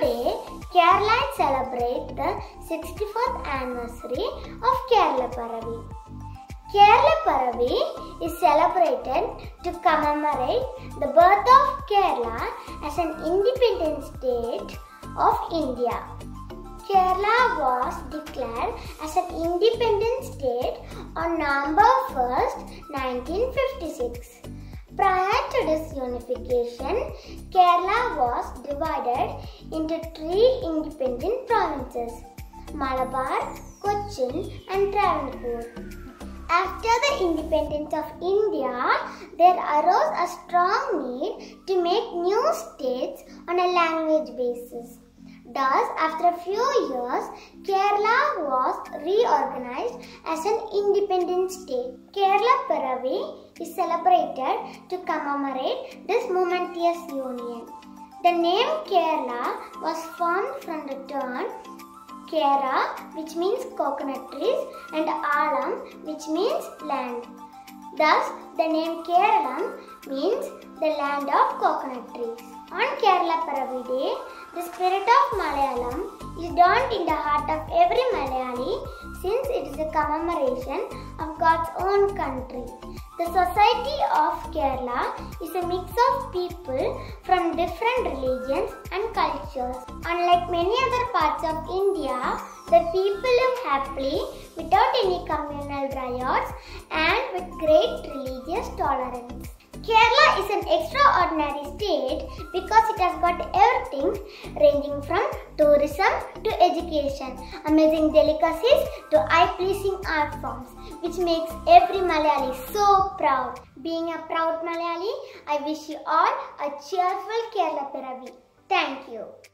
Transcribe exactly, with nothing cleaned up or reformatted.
Today, Kerala celebrates the sixty-fourth anniversary of Kerala Piravi. Kerala Piravi is celebrated to commemorate the birth of Kerala as an independent state of India. Kerala was declared as an independent state on November first, nineteen fifty-six. Prior to this unification, Kerala was divided into three independent provinces: Malabar, Cochin and Travancore. After the independence of India, there arose a strong need to make new states on a language basis. Thus, after a few years, Kerala was reorganized as an independent state. Kerala Piravi is celebrated to commemorate this momentous union. The name Kerala was formed from the term Kera, which means coconut trees, and Alam, which means land. Thus, the name Keralam means the land of coconut trees. On Kerala Piravi Day, the spirit of Malayalam is dawned in the heart of every Malayali, since it is a commemoration of God's own country. The society of Kerala is a mix of people from different religions and cultures. Unlike many other parts of India, the people live happily without any communal riots and with great religious tolerance. Kerala is an extraordinary state because it has got everything ranging from tourism to education, amazing delicacies to eye-pleasing art forms, which makes every Malayali so proud. Being a proud Malayali, I wish you all a cheerful Kerala Piravi. Thank you.